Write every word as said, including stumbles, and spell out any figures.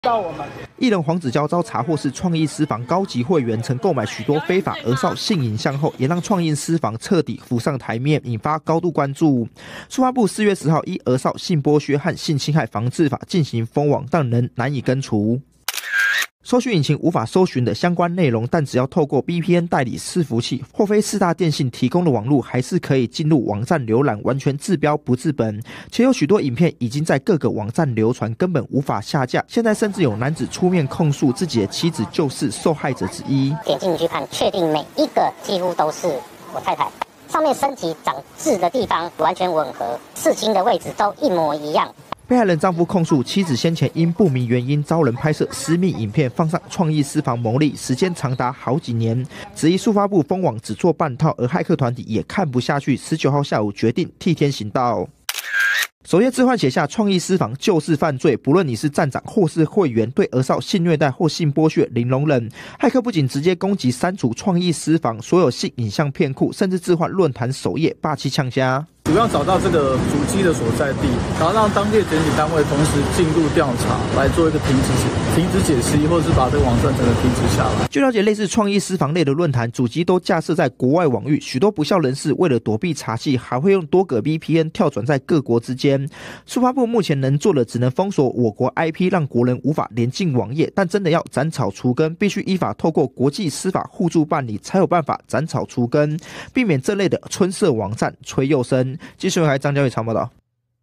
到我们。 艺人黄子佼遭查获是创意私房高级会员，曾购买许多非法儿少性影像后，也让创意私房彻底浮上台面，引发高度关注。数发部四月十号依儿少性剥削和性侵害防治法进行封网，但仍难以根除。搜寻引擎无法搜寻的相关内容，但只要透过 V P N 代理伺服器或非四大电信提供的网络，还是可以进入网站浏览，完全治标不治本。且有许多影片已经在各个网站流传，根本无法下架。现在甚至有男子出面控诉自己的妻子就是受害者之一。 点进去看，确定每一个几乎都是我太太，上面身体长痣的地方完全吻合，刺青的位置都一模一样。 被害人丈夫控诉，妻子先前因不明原因遭人拍摄私密影片，放上创意私房牟利，时间长达好几年。质疑数发部封网只做半套，而骇客团体也看不下去，十九号下午决定替天行道。首页置换写下创意私房就是犯罪，不论你是站长或是会员，对儿少性虐待或性剥削零容忍。骇客不仅直接攻击删除创意私房所有性影像片库，甚至置换论坛首页，霸气呛虾。 主要找到这个主机的所在地，然后让当地的检警单位同时进入调查，来做一个停止停止解析，或者是把这个网站整个停止下来。 据了解，类似创意私房类的论坛主机都架设在国外网域，许多不肖人士为了躲避查缉，还会用多个 V P N 跳转在各国之间。数发部目前能做的只能封锁我国 I P， 让国人无法连进网页，但真的要斩草除根，必须依法透过国际司法互助办理，才有办法斩草除根，避免这类的春色网站吹又生。继续还张嘉伟长报道。